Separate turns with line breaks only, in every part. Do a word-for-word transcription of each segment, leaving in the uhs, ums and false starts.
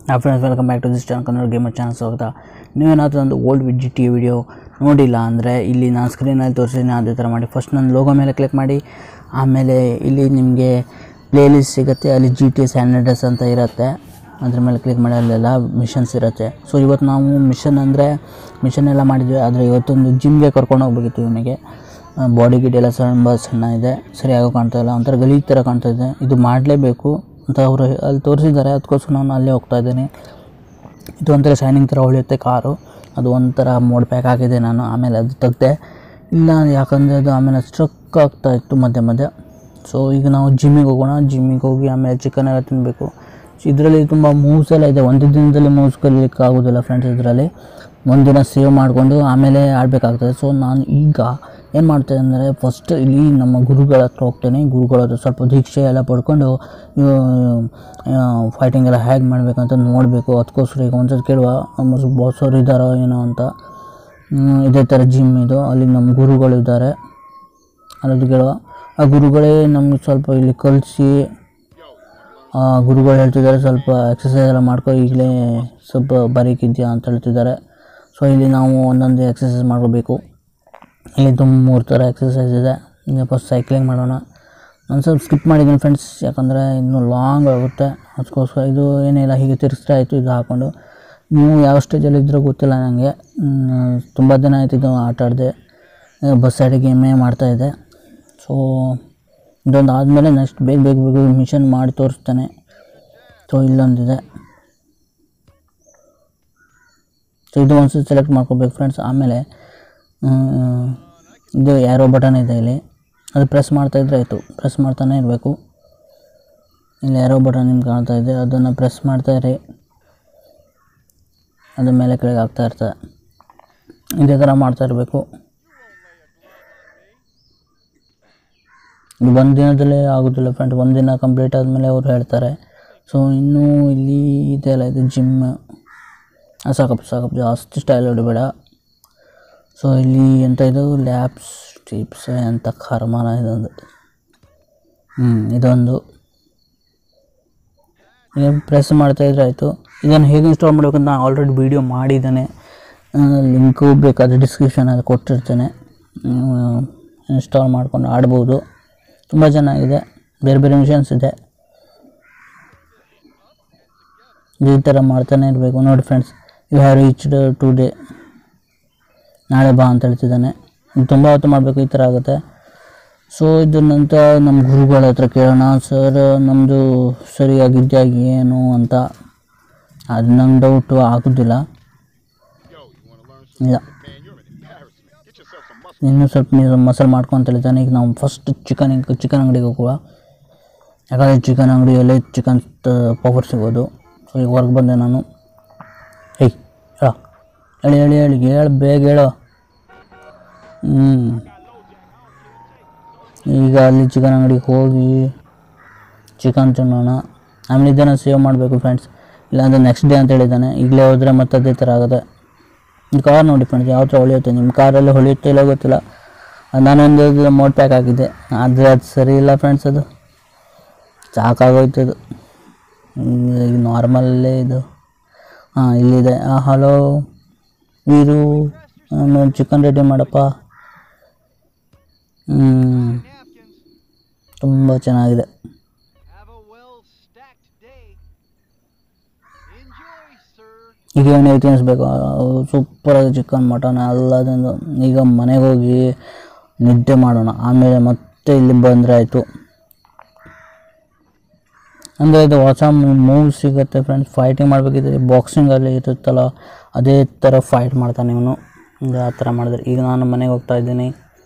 Hi friends, welcome back to this channel Kannada gamer channel. ಸ್ವಾಗತ. ನೀವೇನಾದರೂ ಒಂದು ಓಲ್ಡ್ ಜಿ ಟಿ ವಿಡಿಯೋ ನೋಡಿಲ್ಲ ಅಂದರೆ ಇಲ್ಲಿ ನಾನು ಸ್ಕ್ರೀನಲ್ಲಿ ತೋರಿಸಿದ್ದೀನಿ, ಅದೇ ಥರ ಮಾಡಿ. ಫಸ್ಟ್ ನನ್ನ ಲೋಗೋ ಮೇಲೆ ಕ್ಲಿಕ್ ಮಾಡಿ, ಆಮೇಲೆ ಇಲ್ಲಿ ನಿಮಗೆ ಪ್ಲೇ ಲಿಸ್ಟ್ ಸಿಗುತ್ತೆ. ಅಲ್ಲಿ ಜಿ ಟಿ ಸ್ಯಾನ್ ಆಂಡ್ರೆಸ್ ಅಂತ ಇರುತ್ತೆ, ಅದ್ರ ಮೇಲೆ ಕ್ಲಿಕ್ ಮಾಡಿ. ಅಲ್ಲೆಲ್ಲ ಮಿಷನ್ಸ್ ಇರುತ್ತೆ. ಸೊ ಇವತ್ತು ನಾವು ಮಿಷನ್ ಅಂದರೆ ಮಿಷನ್ ಎಲ್ಲ ಮಾಡಿದ್ವಿ, ಆದರೆ ಇವತ್ತೊಂದು ಜಿಮ್ಗೆ ಕರ್ಕೊಂಡು ಹೋಗ್ಬೇಕಿತ್ತು. ಇವನಿಗೆ ಬಾಡಿ ಗಿಡ್ ಎಲ್ಲ ತುಂಬ ಸಣ್ಣ ಇದೆ, ಸರಿಯಾಗಿ ಕಾಣ್ತಾ ಇಲ್ಲ, ಒಂಥರ ಗಲೀಜು ಥರ ಕಾಣ್ತಾ ಇದೆ. ಇದು ಮಾಡಲೇಬೇಕು ಅಂತ ಅವರು ಅಲ್ಲಿ ತೋರಿಸಿದ್ದಾರೆ, ಅದಕ್ಕೋಸ್ಕರ ನಾನು ಅಲ್ಲೇ ಹೋಗ್ತಾ ಇದ್ದೀನಿ. ಇದು ಒಂಥರ ಶೈನಿಂಗ್ ಥರ ಹೊಳೆಯುತ್ತೆ ಕಾರು, ಅದು ಒಂಥರ ಮೋಡ್ ಪ್ಯಾಕ್ ಆಗಿದೆ. ನಾನು ಆಮೇಲೆ ಅದು ತೆಗ್ದೆ ಇಲ್ಲ, ಯಾಕಂದರೆ ಅದು ಆಮೇಲೆ ಸ್ಟ್ರಕ್ ಆಗ್ತಾ ಇತ್ತು ಮಧ್ಯೆ ಮಧ್ಯೆ. ಸೊ ಈಗ ನಾವು ಜಿಮ್ಮಿಗೆ ಹೋಗೋಣ. ಜಿಮ್ಮಿಗೆ ಹೋಗಿ ಆಮೇಲೆ ಚಿಕನ್ ಎಲ್ಲ ತಿನ್ನಬೇಕು. ಇದರಲ್ಲಿ ತುಂಬ ಮೂವ್ಸ್ ಎಲ್ಲ ಇದೆ. ಒಂದು ದಿನದಲ್ಲಿ ಮೂವ್ಸ್ ಕಲಿಲಿಕ್ಕೆ ಆಗೋದಿಲ್ಲ ಫ್ರೆಂಡ್ಸ್. ಇದರಲ್ಲಿ ಒಂದಿನ ಸೇವ್ ಮಾಡಿಕೊಂಡು ಆಮೇಲೆ ಆಡಬೇಕಾಗ್ತದೆ. ಸೊ ನಾನು ಈಗ ಏನು ಮಾಡ್ತೇನೆ ಅಂದರೆ, ಫಸ್ಟ್ ಇಲ್ಲಿ ನಮ್ಮ ಗುರುಗಳ ಹತ್ರ ಹೋಗ್ತೇನೆ. ಗುರುಗಳ ಹತ್ರ ಸ್ವಲ್ಪ ದೀಕ್ಷೆ ಎಲ್ಲ ಪಡ್ಕೊಂಡು ಫೈಟಿಂಗ್ ಎಲ್ಲ ಹೇಗೆ ಮಾಡಬೇಕಂತ ನೋಡಬೇಕು. ಅದಕ್ಕೋಸ್ಕರ ಈಗ ಒಂದ್ಸತಿ ಕೇಳುವ, ನಮ್ಮ ಬಾಸ್ ಅವರು ಇದ್ದಾರೋ ಏನೋ ಅಂತ. ಇದೇ ಥರ ಜಿಮ್ ಇದು, ಅಲ್ಲಿ ನಮ್ಮ ಗುರುಗಳಿದ್ದಾರೆ, ಅನ್ನೋದು ಕೇಳುವ. ಆ ಗುರುಗಳೇ ನಮಗೆ ಸ್ವಲ್ಪ ಇಲ್ಲಿ ಕಲಿಸಿ, ಆ ಗುರುಗಳು ಹೇಳ್ತಿದ್ದಾರೆ ಸ್ವಲ್ಪ ಎಕ್ಸಸೈಸ್ ಎಲ್ಲ ಮಾಡ್ಕೊ, ಈಗಲೇ ಸ್ವಲ್ಪ ಬರೀಕಿದ್ಯಾ ಅಂತ ಹೇಳ್ತಿದ್ದಾರೆ. ಸೊ ಇಲ್ಲಿ ನಾವು ಒಂದೊಂದು ಎಕ್ಸಸೈಸ್ ಮಾಡ್ಕೋಬೇಕು. ಇಲ್ಲಿ ತುಂಬ ಮೂರು ಥರ ಎಕ್ಸಸೈಸ್ ಇದೆ. ಫಸ್ಟ್ ಸೈಕ್ಲಿಂಗ್ ಮಾಡೋಣ. ನಾನು ಸ್ವಲ್ಪ ಸ್ಕಿಪ್ ಮಾಡಿದ್ದೀನಿ ಫ್ರೆಂಡ್ಸ್, ಯಾಕಂದರೆ ಇನ್ನೂ ಲಾಂಗ್ ಆಗುತ್ತೆ. ಅದಕ್ಕೋಸ್ಕರ ಇದು ಏನಿಲ್ಲ, ಹೀಗೆ ತಿರ್ಗಿಸ್ತಾ ಆಯಿತು ಇದು ಹಾಕ್ಕೊಂಡು. ನೀವು ಯಾವ ಸ್ಟೇಜಲ್ಲಿ ಇದ್ದರೂ ಗೊತ್ತಿಲ್ಲ ನನಗೆ, ತುಂಬ ದಿನ ಆಯ್ತು ಇದು ಆಟ ಆಡಿದೆ. ಬಸ್ ಸೈಡ್ ಗೇಮೇ ಮಾಡ್ತಾಯಿದ್ದೆ. ಸೊ ಇದೊಂದು ಆದಮೇಲೆ ನೆಕ್ಸ್ಟ್ ಬೇಗ ಬೇಗ ಬೇಗ ಮಿಷನ್ ಮಾಡಿ ತೋರಿಸ್ತಾನೆ. ಸೊ ಇಲ್ಲೊಂದಿದೆ. ಸೊ ಇದು ಒಂದ್ಸತಿ ಸೆಲೆಕ್ಟ್ ಮಾಡ್ಕೋಬೇಕು ಫ್ರೆಂಡ್ಸ್. ಆಮೇಲೆ ಇದು ಯಾರೋ ಬಟನ್ ಇದೆ ಇಲ್ಲಿ, ಅದು ಪ್ರೆಸ್ ಮಾಡ್ತಾಯಿದ್ರೆ ಆಯಿತು. ಪ್ರೆಸ್ ಮಾಡ್ತಾನೆ ಇರಬೇಕು. ಇಲ್ಲಿ ಯಾರೋ ಬಟನ್ ನಿಮ್ಗೆ ಕಾಣ್ತಾ ಇದೆ, ಅದನ್ನು ಪ್ರೆಸ್ ಮಾಡ್ತಾಯಿರಿ. ಅದ್ರ ಮೇಲೆ ಕೆಳಗೆ ಆಗ್ತಾ ಇರ್ತದೆ. ಇದೇ ಥರ ಮಾಡ್ತಾ ಇರಬೇಕು. ಇದು ಒಂದು ದಿನದಲ್ಲೇ ಆಗೋದಿಲ್ಲ ಫ್ರೆಂಡ್, ಒಂದು ದಿನ ಕಂಪ್ಲೀಟ್ ಆದಮೇಲೆ ಅವರು ಹೇಳ್ತಾರೆ. ಸೊ ಇನ್ನೂ ಇಲ್ಲಿ ಇದೆಲ್ಲ ಇದು ಜಿಮ್. ಸಾಕಪ್ಪ ಸಾಕಪ್ಪ, ಜಾಸ್ತಿ ಸ್ಟೈಲ್ ಹೊಡಿಬೇಡ. ಸೊ ಇಲ್ಲಿ ಎಂತ ಇದು ಲ್ಯಾಬ್ಸ್ ಟಿಪ್ಸ್ ಅಂತ ಕರ್ಮಾನ ಇದೊಂದು. ಹ್ಞೂ ಇದೊಂದು ಪ್ರೆಸ್ ಮಾಡ್ತಾಯಿದ್ರೆ ಆಯಿತು. ಇದನ್ನು ಹೇಗೆ ಇನ್ಸ್ಟಾಲ್ ಮಾಡಬೇಕಂತ ನಾನು ಆಲ್ರೆಡಿ ವೀಡಿಯೋ ಮಾಡಿದ್ದೇನೆ, ಲಿಂಕು ಬೇಕಾದರೆ ಡಿಸ್ಕ್ರಿಪ್ಷನಲ್ಲಿ ಕೊಟ್ಟಿರ್ತೇನೆ. ಇನ್ಸ್ಟಾಲ್ ಮಾಡ್ಕೊಂಡು ಆಡ್ಬೋದು. ತುಂಬ ಚೆನ್ನಾಗಿದೆ. ಬೇರೆ ಬೇರೆ ಮಿಷನ್ಸ್ ಇದೆ. ಈ ಥರ ಮಾಡ್ತಾನೆ ಇರಬೇಕು. ನೋಡಿ friends, you have reached today, ನಾಳೆ ಬಾ ಅಂತ ಹೇಳ್ತಿದ್ದಾನೆ. ತುಂಬ ಹೊತ್ತು ಮಾಡಬೇಕು, ಈ ಥರ ಆಗುತ್ತೆ. ಸೊ ಇದ್ರ ನಂತರ ನಮ್ಮ ಗುರುಗಳ ಹತ್ರ ಕೇಳೋಣ, ಸರ್ ನಮ್ಮದು ಸರಿಯಾಗಿದ್ಯಾ ಏನು ಅಂತ. ಅದು ನಂಗೆ ಡೌಟು ಆಗೋದಿಲ್ಲ. ಇಲ್ಲ, ಇನ್ನೂ ಸ್ವಲ್ಪ ನೀರು ಮಸಾಲೆ ಮಾಡ್ಕೊಂತ ಹೇಳ್ತಾನೆ. ಈಗ ನಾವು ಫಸ್ಟ್ ಚಿಕನ್ ಚಿಕನ್ ಅಂಗಡಿಗೆ ಹೋಗುವ, ಯಾಕಂದರೆ ಚಿಕನ್ ಅಂಗಡಿಯಲ್ಲಿ ಚಿಕನ್ ಪವರ್ ಸಿಗೋದು. ಸೊ ಈಗ ಹೊರಗೆ ಬಂದೆ ನಾನು. ಏಯ್ ಹೇಳ ಹೇಳಿ ಹೇಳಿ ಹೇಳಿ ಹೇಳು ಬೇಗ ಹೇಳೋ. ಹ್ಞೂ ಈಗ ಅಲ್ಲಿ ಚಿಕನ್ ಅಂಗಡಿಗೆ ಹೋಗಿ ಚಿಕನ್ ತಿನ್ನೋಣ. ಆಮೇಲೆ ಇದನ್ನು ಸೇವ್ ಮಾಡಬೇಕು ಫ್ರೆಂಡ್ಸ್, ಇಲ್ಲಾಂದರೆ ನೆಕ್ಸ್ಟ್ ಡೇ ಅಂತ ಹೇಳಿದ್ದಾನೆ. ಈಗಲೇ ಹೋದರೆ ಮತ್ತೆ ಅದೇ ಥರ ಆಗುತ್ತೆ. ಈ ಕಾರ್ ನೋಡಿ ಫ್ರೆಂಡ್ಸ್, ಯಾವ ಥರ ಹೊಳೆಯುತ್ತೆ. ನಿಮ್ಮ ಕಾರಲ್ಲಿ ಹೊಳೆಯುತ್ತೆ ಇಲ್ಲ ಗೊತ್ತಿಲ್ಲ. ನಾನೊಂದು ಮೋಡ್ ಪ್ಯಾಕ್ ಹಾಕಿದ್ದೆ, ಆದರೆ ಅದು ಸರಿ ಇಲ್ಲ ಫ್ರೆಂಡ್ಸ್. ಅದು ಸಾಕಾಗೋಯ್ತದು. ಈಗ ನಾರ್ಮಲ್ಲೇ ಇದು. ಹಾಂ ಇಲ್ಲಿದೆ. ಹಲೋ ವೀರು, ನಾನು ಚಿಕನ್ ರೆಡಿ ಮಾಡಪ್ಪ. ಹ್ಞೂ ತುಂಬ ಚೆನ್ನಾಗಿದೆ. ಈಗ ಏನೇ ತಿನ್ನಿಸ್ಬೇಕು, ಸೂಪರಾಗಿ ಚಿಕನ್ ಮಟನ್ ಎಲ್ಲದಿಂದ. ಈಗ ಮನೆಗೆ ಹೋಗಿ ನಿದ್ದೆ ಮಾಡೋಣ, ಆಮೇಲೆ ಮತ್ತೆ ಇಲ್ಲಿ ಬಂದರೆ ಆಯಿತು. ಅಂದರೆ ಇದು ಹೊಸ ಮೂವ್ ಸಿಗುತ್ತೆ ಫ್ರೆಂಡ್ಸ್. ಫೈಟಿಂಗ್ ಮಾಡಬೇಕಿದ್ರೆ ಬಾಕ್ಸಿಂಗಲ್ಲಿ ಇರುತ್ತಲ್ಲ, ಅದೇ ಥರ ಫೈಟ್ ಮಾಡ್ತಾನೆ ಇವನು. ಅಂದರೆ ಆ ಥರ ಮಾಡಿದ್ರೆ. ಈಗ ನಾನು ಮನೆಗೆ ಹೋಗ್ತಾ ಇದ್ದೀನಿ.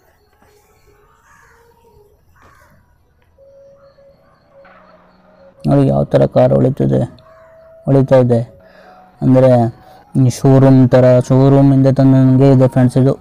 ನೋಡಿ ಯಾವ ಥರ ಕಾರ್ ಹೊಳಿತಿದೆ ಹೊಳಿತಾ ಇದೆ. ಅಂದರೆ ಶೋರೂಮ್ ಥರ, ಶೋರೂಮಿಂದ ತಂದು ನನಗೆ ಇದೆ ಫ್ರೆಂಡ್ಸ್ ಇದು.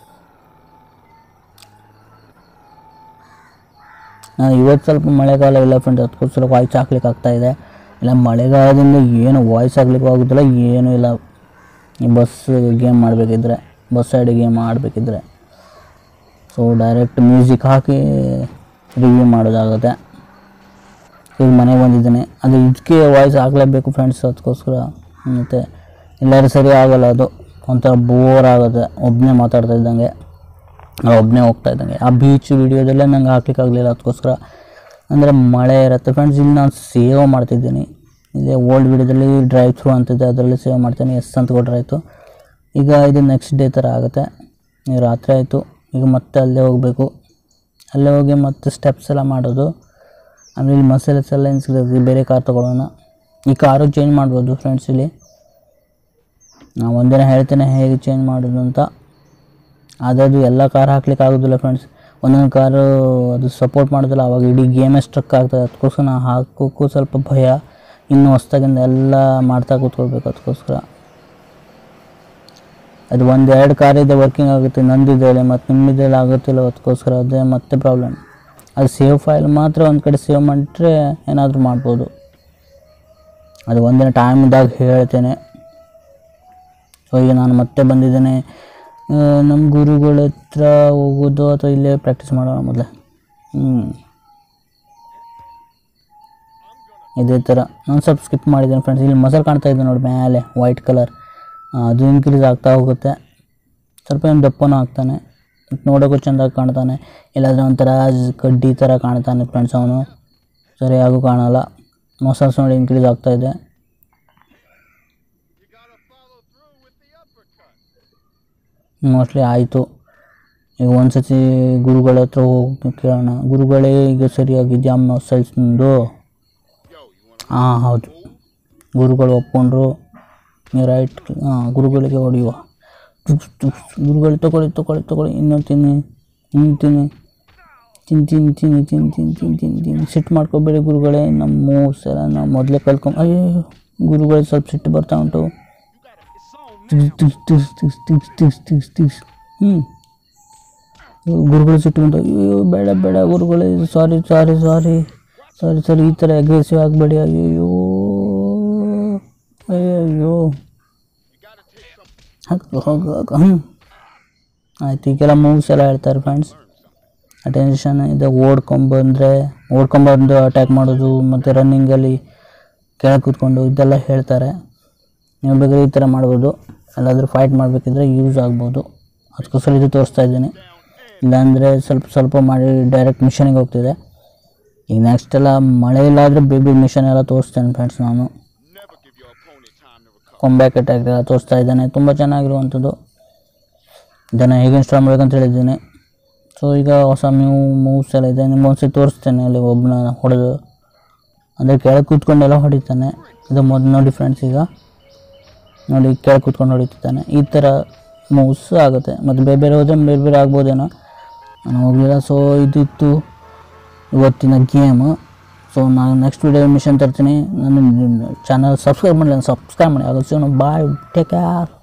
ನಾನು ಇವತ್ತು ಸ್ವಲ್ಪ ಮಳೆಗಾಲ ಇಲ್ಲ ಫ್ರೆಂಡ್ಸ್, ಅದಕ್ಕೋಸ್ಕರ ವಾಯ್ಸ್ ಹಾಕ್ಲಿಕ್ಕೆ ಆಗ್ತಾಯಿದೆ. ಇಲ್ಲ ಮಳೆಗಾಲದಿಂದ ಏನು ವಾಯ್ಸ್ ಹಾಕ್ಲಿಕ್ಕೆ ಆಗೋದಿಲ್ಲ, ಏನೂ ಇಲ್ಲ. ಈ ಬಸ್ ಗೇಮ್ ಮಾಡಬೇಕಿದ್ರೆ, ಬಸ್ ಸೈಡ್ ಗೇಮ್ ಆಡಬೇಕಿದ್ರೆ ಸೊ ಡೈರೆಕ್ಟ್ ಮ್ಯೂಸಿಕ್ ಹಾಕಿ ರಿವ್ಯೂ ಮಾಡೋದಾಗುತ್ತೆ. ಈಗ ಮನೆಗೆ ಬಂದಿದ್ದೇನೆ. ಅದು ಇದಕ್ಕೆ ವಾಯ್ಸ್ ಆಗಲೇಬೇಕು ಫ್ರೆಂಡ್ಸ್, ಅದಕ್ಕೋಸ್ಕರ. ಮತ್ತು ಎಲ್ಲರೂ ಸರಿ ಆಗೋಲ್ಲ, ಅದು ಒಂಥರ ಬೋರ್ ಆಗುತ್ತೆ ಒಬ್ಬನೇ ಮಾತಾಡ್ತಾ ಇದ್ದಂಗೆ, ಒಬ್ಬನೇ ಹೋಗ್ತಾ ಇದ್ದಂಗೆ. ಆ ಬೀಚ್ ವೀಡಿಯೋದಲ್ಲೇ ನಂಗೆ ಹಾಕ್ಲಿಕ್ಕಾಗಲಿಲ್ಲ, ಅದಕ್ಕೋಸ್ಕರ. ಅಂದರೆ ಮಳೆ ಇರುತ್ತೆ ಫ್ರೆಂಡ್ಸ್. ಇಲ್ಲಿ ನಾನು ಸೇವ್ ಮಾಡ್ತಿದ್ದೀನಿ, ಇಲ್ಲೇ ಓಲ್ಡ್ ವೀಡಿಯೋದಲ್ಲಿ ಡ್ರೈವ್ ಥ್ರೂ ಅಂತಿದ್ದೆ, ಅದರಲ್ಲಿ ಸೇವ್ ಮಾಡ್ತೀನಿ, ಎಸ್ ಅಂತ ಕೊಟ್ಟರಾಯಿತು. ಈಗ ಇದು ನೆಕ್ಸ್ಟ್ ಡೇ ಥರ ಆಗುತ್ತೆ. ಈಗ ರಾತ್ರಿ ಆಯಿತು, ಈಗ ಮತ್ತೆ ಅಲ್ಲೇ ಹೋಗಬೇಕು. ಅಲ್ಲೇ ಹೋಗಿ ಮತ್ತೆ ಸ್ಟೆಪ್ಸ್ ಎಲ್ಲ ಮಾಡೋದು. ಆಮೇಲೆ ಇಲ್ಲಿ ಮಸಾಲೆಸ್ ಎಲ್ಲ ಏನು ಬೇರೆ ಕಾರ್ ತೊಗೊಳ್ಳೋಣ. ಈ ಕಾರು ಚೇಂಜ್ ಮಾಡ್ಬೋದು ಫ್ರೆಂಡ್ಸ್. ಇಲ್ಲಿ ನಾವು ಒಂದಿನ ಹೇಳ್ತೇನೆ ಹೇಗೆ ಚೇಂಜ್ ಮಾಡೋದು ಅಂತ. ಆದರೆ ಅದು ಎಲ್ಲ ಕಾರ್ ಹಾಕ್ಲಿಕ್ಕೆ ಆಗೋದಿಲ್ಲ ಫ್ರೆಂಡ್ಸ್. ಒಂದೊಂದು ಕಾರು ಅದು ಸಪೋರ್ಟ್ ಮಾಡೋದಿಲ್ಲ, ಅವಾಗ ಇಡೀ ಗೇಮೇ ಸ್ಟ್ರಕ್ ಆಗ್ತದೆ. ಅದಕ್ಕೋಸ್ಕರ ನಾವು ಹಾಕೋಕ್ಕೂ ಸ್ವಲ್ಪ ಭಯ. ಇನ್ನೂ ಹೊಸ್ದಾಗಿಂದ ಎಲ್ಲ ಮಾಡ್ತಾ ಕೂತ್ಕೊಳ್ಬೇಕು, ಅದಕ್ಕೋಸ್ಕರ. ಅದು ಒಂದು ಎರಡು ಕಾರಿದೆ ವರ್ಕಿಂಗ್ ಆಗುತ್ತೆ, ನಂದಿದೆ ಮತ್ತು ನಿಮ್ಮಿದೆಲ್ಲ ಆಗುತ್ತಿಲ್ಲ, ಅದಕ್ಕೋಸ್ಕರ ಅದೇ ಮತ್ತೆ ಪ್ರಾಬ್ಲಮ್. ಅದು ಸೇವ್ ಫೈಲ್ ಮಾತ್ರ ಒಂದು ಕಡೆ ಸೇವ್ ಮಾಡಿಟ್ರೆ ಏನಾದರೂ ಮಾಡ್ಬೋದು. ಅದು ಒಂದಿನ ಟೈಮ್ದಾಗ ಹೇಳ್ತೇನೆ. ಸೊ ಈಗ ನಾನು ಮತ್ತೆ ಬಂದಿದ್ದೇನೆ. ನಮ್ಮ ಗುರುಗಳ ಹತ್ರ ಹೋಗೋದು ಅಥವಾ ಇಲ್ಲೇ ಪ್ರಾಕ್ಟೀಸ್ ಮಾಡೋಣ ಮೊದಲೇ. ಹ್ಞೂ ಇದೇ ಥರ ನಾನು ಸ್ವಲ್ಪ ಸ್ಕಿಪ್ ಮಾಡಿದ್ದೇನೆ ಫ್ರೆಂಡ್ಸ್. ಇಲ್ಲಿ ಮಸಾಲೆ ಕಾಣ್ತಾ ಇದೆ ನೋಡಿ ಮೇಲೆ ವೈಟ್ ಕಲರ್, ಅದು ಇನ್ಕ್ರೀಸ್ ಆಗ್ತಾ ಹೋಗುತ್ತೆ. ಸ್ವಲ್ಪ ಏನು ದಪ್ಪನೂ ಆಗ್ತಾನೆ, ನೋಡೋಕ್ಕೂ ಚೆಂದಾಗಿ ಕಾಣ್ತಾನೆ. ಇಲ್ಲಾಂದರೆ ಒಂಥರ ಕಡ್ಡಿ ಥರ ಕಾಣ್ತಾನೆ ಫ್ರೆಂಡ್ಸ್ ಅವನು, ಸರಿಯಾಗೂ ಕಾಣಲ್ಲ. ಮಸಾಲ್ಸ್ ನೋಡಿ ಇನ್ಕ್ರೀಸ್ ಆಗ್ತಾಯಿದೆ. ಮೋಸ್ಟ್ಲಿ ಆಯಿತು. ಈಗ ಒಂದು ಸತಿ ಗುರುಗಳ ಹತ್ರ ಹೋಗಿ ಕೇಳೋಣ. ಗುರುಗಳೇ ಈಗ ಸರಿಯಾಗಿದೆಯಾ ಮಸಲ್ಸ್ ನಿಮ್ಮದು? ಹಾಂ ಹೌದು, ಗುರುಗಳು ಒಪ್ಕೊಂಡ್ರು. ನೀವು ರೈಟ್. ಹಾಂ, ಗುರುಗಳಿಗೆ ಹೊಡೆಯುವ. ಗುರುಗಳು ತೊಗೊಳ್ಳಿ ತೊಗೊಳ್ಳಿ ತೊಗೊಳ್ಳಿ ಇನ್ನೂ ತಿನ್ನಿ, ಇನ್ನೂ ತಿನ್ನಿ, ತಿನ್ ತಿನ್ ತಿನ್ನಿ ತಿನ್ ತಿನ್ ತಿನ್ ತಿನ್ ತಿನ್ ಸಿಟ್ಟು ಮಾಡ್ಕೊಬೇಡಿ ಗುರುಗಳೇ. ನಮ್ಮ ಮೂವ್ಸ್ ಎಲ್ಲ ನಾವು ಮೊದಲೇ ಕಲ್ತ್ಕೊಂಡು. ಅಯ್ಯೋ ಗುರುಗಳಿಗೆ ಸ್ವಲ್ಪ ಸಿಟ್ಟು ಬರ್ತಾ ಉಂಟು. ತಿಸ್ ತಿಸ್ ತಿಸ್ ತಿಸ್ ತಿಸ್ ತಿಸ್ ತಿಸ್ ತಿಸ್ ಹ್ಞೂ ಗುರುಗಳು ಸಿಟ್ಟು ಉಂಟು. ಅಯ್ಯೋ ಬೇಡ ಬೇಡ ಗುರುಗಳೇ, ಸಾರಿ ಸಾರಿ ಸಾರಿ ಸಾರಿ ಸರಿ ಈ ಥರ ಅಗ್ರೆಸಿವ್ ಆಗಬೇಡಿ. ಅಯ್ಯೋ ಅಯ್ಯೋ ಹಾಗೆ ಹೋಗ ಹ್ಞೂ ಆಯ್ತು. ಈಗೆಲ್ಲ ಮೂವ್ಸ್ ಎಲ್ಲ ಹೇಳ್ತಾರೆ ಫ್ರೆಂಡ್ಸ್. ಅಟೆನ್ಷನ್ ಇದೆ, ಓಡ್ಕೊಂಬಂದರೆ ಓಡ್ಕೊಂಬಂದು ಅಟ್ಯಾಕ್ ಮಾಡೋದು, ಮತ್ತು ರನ್ನಿಂಗಲ್ಲಿ ಕೆಳಗೆ ಕೂತ್ಕೊಂಡು ಇದೆಲ್ಲ ಹೇಳ್ತಾರೆ. ನೀವು ಬೇಕಾದ್ರೆ ಈ ಥರ ಮಾಡ್ಬೋದು. ಎಲ್ಲಾದರೂ ಫೈಟ್ ಮಾಡಬೇಕಿದ್ರೆ ಯೂಸ್ ಆಗ್ಬೋದು. ಅದಕ್ಕೋಸ್ಕರ ಇದು ತೋರಿಸ್ತಾ ಇದ್ದೀನಿ. ಇಲ್ಲಾಂದರೆ ಸ್ವಲ್ಪ ಸ್ವಲ್ಪ ಮಾಡಿ ಡೈರೆಕ್ಟ್ ಮಿಷನಿಗೆ ಹೋಗ್ತಿದೆ. ಈಗ ನೆಕ್ಸ್ಟ್ ಎಲ್ಲ ಮಳೆ ಇಲ್ಲಾದರೆ ಬೇಬಿ ಮಿಷನ್ ಎಲ್ಲ ತೋರಿಸ್ತೇನೆ ಫ್ರೆಂಡ್ಸ್. ನಾನು ಕೊಂಬ್ಯಾಕ್ ಅಟ್ಯಾಕ್ ಎಲ್ಲ ತೋರಿಸ್ತಾ ಇದ್ದೇನೆ, ತುಂಬ ಚೆನ್ನಾಗಿರುವಂಥದ್ದು. ಇದನ್ನು ಹೇಗೆ ಇನ್ಸ್ಟಾಲ್ ಮಾಡಬೇಕಂತ ಹೇಳಿದ್ದೀನಿ. ಸೊ ಈಗ ಹೊಸ ಮ್ಯೂ ಮೂವ್ಸ್ ಎಲ್ಲ ಇದೆ, ನಿಮ್ಗೊಂದ್ಸರಿ ತೋರಿಸ್ತೇನೆ. ಅಲ್ಲಿ ಒಬ್ಬನ ಹೊಡೆದು ಅಂದರೆ ಕೆಳಗೆ ಕೂತ್ಕೊಂಡೆಲ್ಲ ಹೊಡಿತಾನೆ. ಇದು ಮೊದಲು ನೋಡಿ ಫ್ರೆಂಡ್ಸ್. ಈಗ ನೋಡಿ ಕೆಳಗೆ ಕೂತ್ಕೊಂಡು ಹೊಡಿತಾನೆ. ಈ ಥರ ಮೂವ್ಸ್ ಆಗುತ್ತೆ. ಮತ್ತು ಬೇರೆ ಬೇರೆ ಹೋದರೆ ಬೇರೆ ಬೇರೆ ಆಗ್ಬೋದೇನೋ, ನಾನು ಹೋಗಲಿಲ್ಲ. ಸೊ ಇದಿತ್ತು ಇವತ್ತಿನ ಗೇಮು. ಸೊ ನಾನು ನೆಕ್ಸ್ಟ್ ವೀಡಿಯೋ ಮಿಷನ್ ತರ್ತೀನಿ. ನನ್ನ ಚಾನಲ್ ಸಬ್ಸ್ಕ್ರೈಬ್ ಮಾಡಲಿ, ಸಬ್ಸ್ಕ್ರೈಬ್ ಮಾಡಿ. ಆಗುತ್ತೆ. Bye, take care.